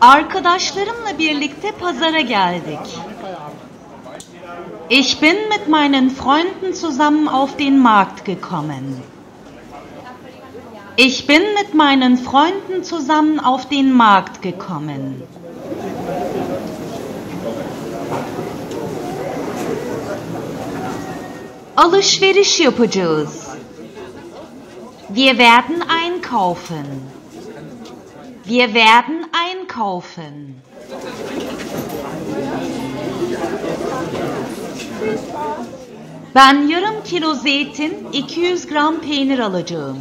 Arkadaşlarımla birlikte pazara geldik. Ich bin mit meinen Freunden zusammen auf den Markt gekommen. Ich bin mit meinen Freunden zusammen auf den Markt gekommen. Alışveriş yapacağız. Wir werden einkaufen. Wir werden einkaufen. Ben yarım kilo zeytin, 200 gram peynir alacağım.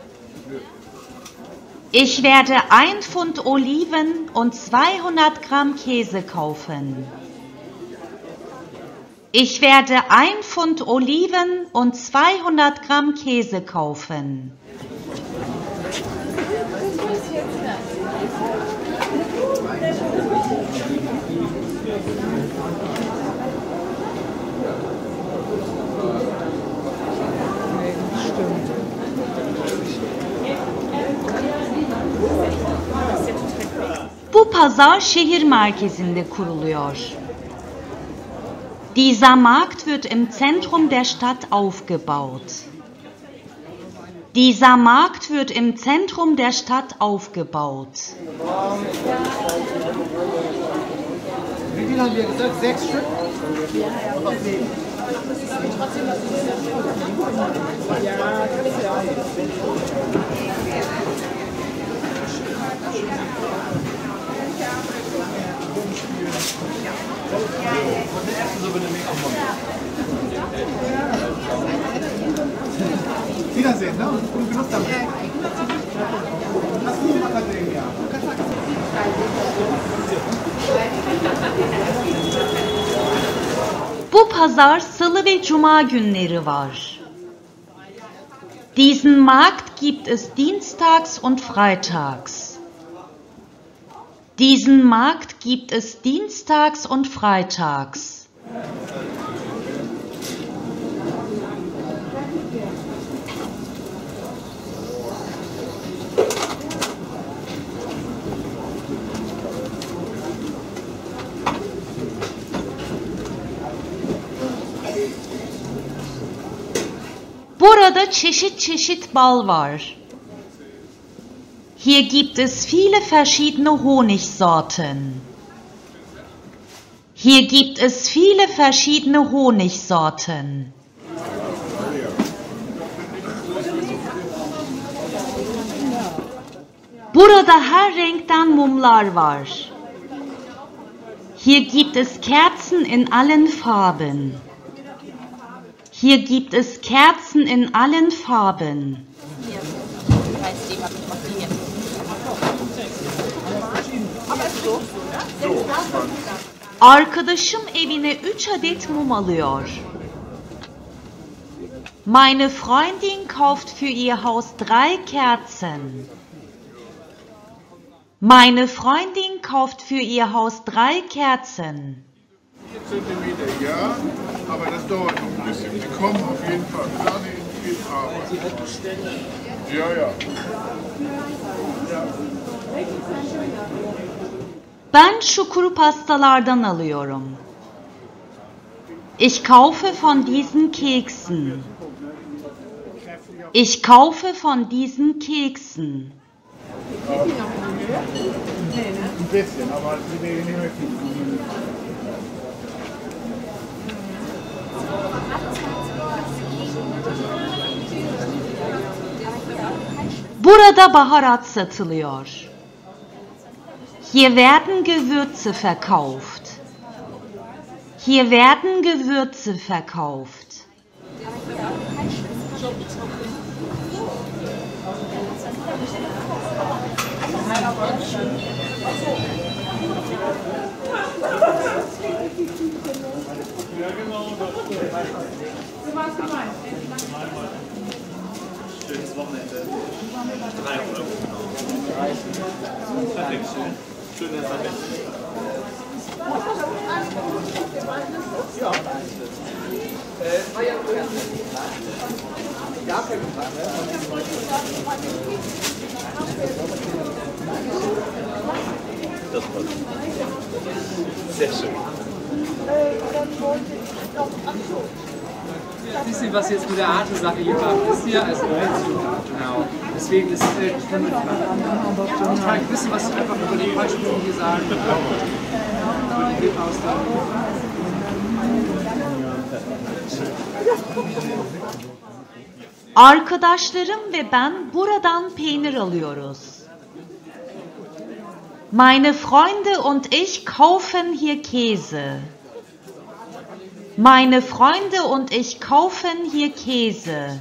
Ich werde 1 Pfund Oliven und 200 Gramm Käse kaufen. Ich werde 1 Pfund Oliven und 200 Gramm Käse kaufen. Bu pazar şehir merkezinde kuruluyor. Dieser Markt wird im Zentrum der Stadt aufgebaut. Dieser Markt wird im Zentrum der Stadt aufgebaut. Wie viel haben wir gesagt? 6 Stück? Ja, kann ich ja. Wiedersehen, ne? Und Genuss damit. Hast du noch Academia? Bu pazar Salı ve Cuma günleri var. Diesen Markt gibt es dienstags und freitags. Diesen Markt gibt es dienstags und freitags. Burada çeşit çeşit bal var. Hier gibt es viele verschiedene Honigsorten. Hier gibt es viele verschiedene Honigsorten. Burada her renkten mumlar var. Hier gibt es Kerzen in allen Farben. Hier gibt es Kerzen in allen Farben. Arkadaşım evine 3 adet mum alıyor. Meine Freundin kauft für ihr Haus 3 Kerzen. Meine Freundin kauft für ihr Haus 3 Kerzen. 4 Zentimeter, ja, aber das dauert noch ein bisschen. Die kommen auf jeden Fall. Sahne in viel Arbeit. Ja, ja. Ben şu kuru pastalardan alıyorum. Ich kaufe von diesen Keksen. Ich kaufe von diesen Keksen. Ein bisschen, aber die nehmen wir viel. Burada baharat satılıyor. Hier werden Gewürze verkauft. Hier werden Gewürze verkauft. Schönes Wochenende. 3 Euro. Perfekt, schön. Schöner Perfekt. Ja. Ja, Das passt. Sehr schön. Wisst ihr, was jetzt mit der Arte-Sache hier war? Wisst ihr? Also, genau. Deswegen ist es von ich kann nicht wissen, was sie einfach über die falschen Dinge hier sagen. Arkadaşlarım ve ben buradan peynir alıyoruz. Meine Freunde und ich kaufen hier Käse. Meine Freunde und ich kaufen hier Käse.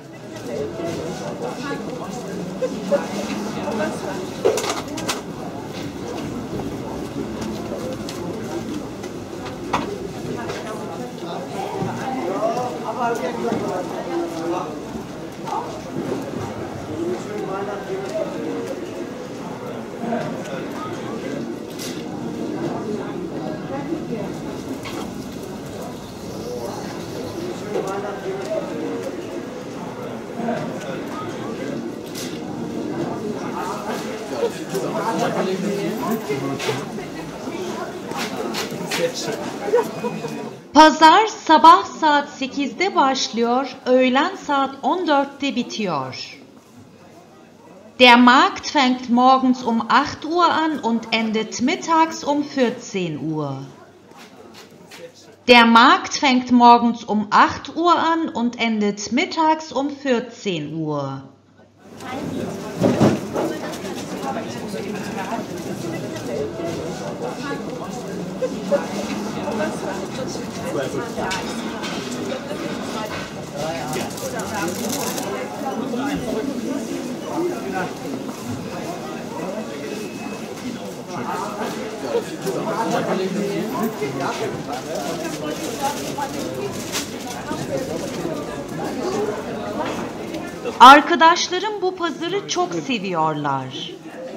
Pazar sabah saat 8'de başlıyor, öğlen saat 14'te bitiyor. Der Markt fängt morgens um 8 Uhr an und endet mittags um 14 Uhr. Der Markt fängt morgens um 8 Uhr an und endet mittags um 14 Uhr. Arkadaşlarım bu pazarı çok seviyorlar.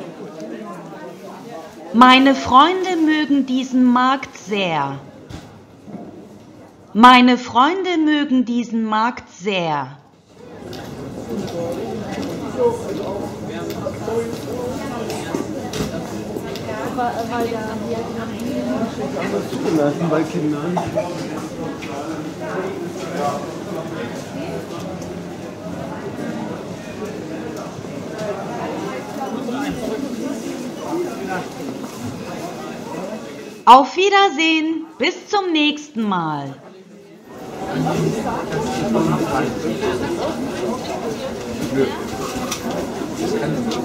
Meine Freunde mögen diesen Markt sehr. Meine Freunde mögen diesen Markt sehr. Zugelassen bei Kindern. Auf Wiedersehen, bis zum nächsten Mal. Das kann